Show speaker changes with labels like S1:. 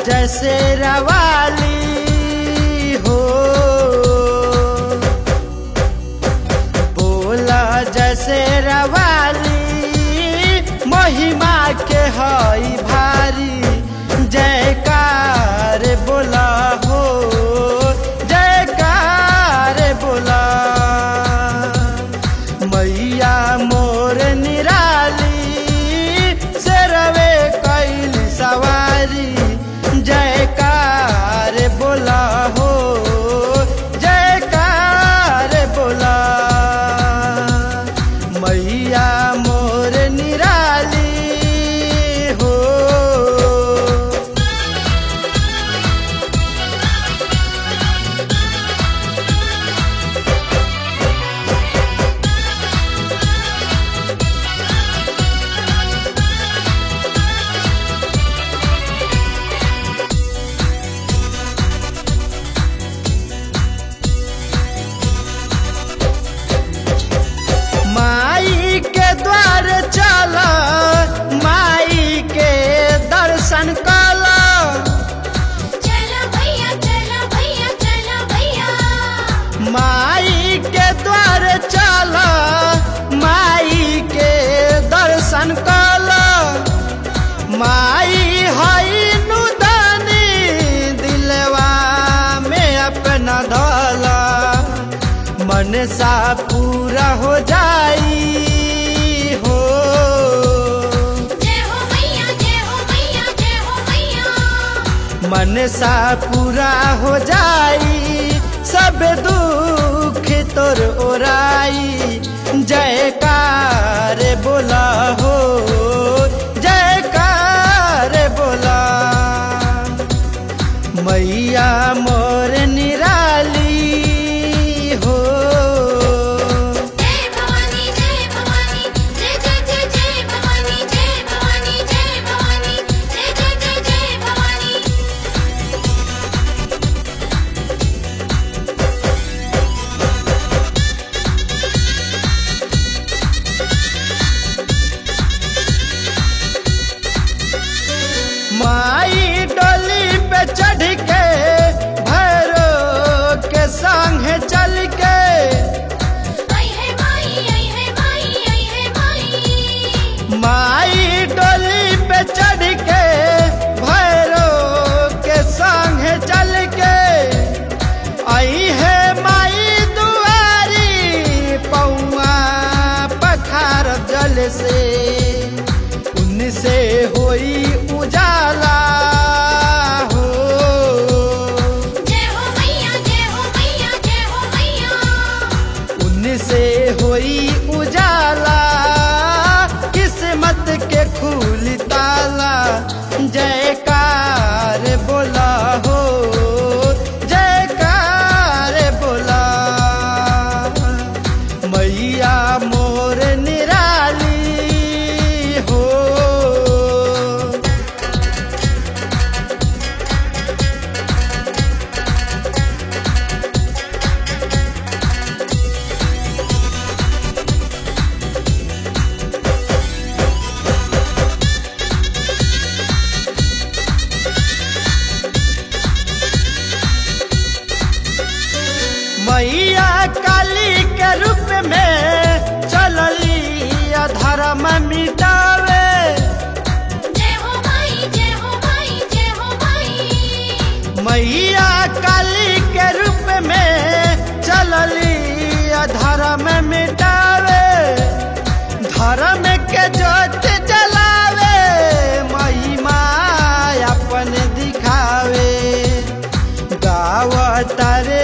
S1: जैसे रवाली हो, बोला जैसे रवाली, महिमा के हई भारी, जयकार बोला हो, जयकार बोला। मैया मोर निराली, शेरवे कैली सवारी, जयकार बोला हो, जयकार बोला। मैया मोर निराली हो। माई के द्वार चला, माई के दर्शन कला,
S2: चला भैया चला भैया चला भैया।
S1: माई के द्वार चला, माई के दर्शन कला। माई हई नुदानी, दिलवा में अपना धला, मन सा पूरा हो जाई हो।
S2: जय हो मैया जय हो मैया जय हो मैया।
S1: मन सा पूरा हो जाई, सब दुख तोर ओराई, जयकार बोला हो, जयकार बोला। मैया मोर निराली हो।
S2: जय भवानी जय भवानी, जय जय जय जय भवानी, जय भवानी जय भवानी, जय जय जय जय भवानी।
S1: माई डोली पे चढ़ के, भैरो के संग चल के,
S2: आई है माई आई है माई आई है माई।
S1: माई डोली पे चढ़ के, भैरो के संग चल के, आई है माई दुआरी, पौआ पखार जल से, उनसे होई उजाला हो।
S2: जय हो मैया जय हो मैया जय हो मैया।
S1: उनसे होई उजाला, किस्मत के खुली ताला, जयकार बोला हो, जयकार बोला। मैया मोर निराली हो। मैया काली के रूप में चलली, अधर्म मिटावे,
S2: जय हो माई जय हो माई जय हो माई।
S1: मैया काली के रूप में चलली, अधर्म मिटावे, धर्म के ज्योत जलावे, महिमा अपन दिखावे, गावत रे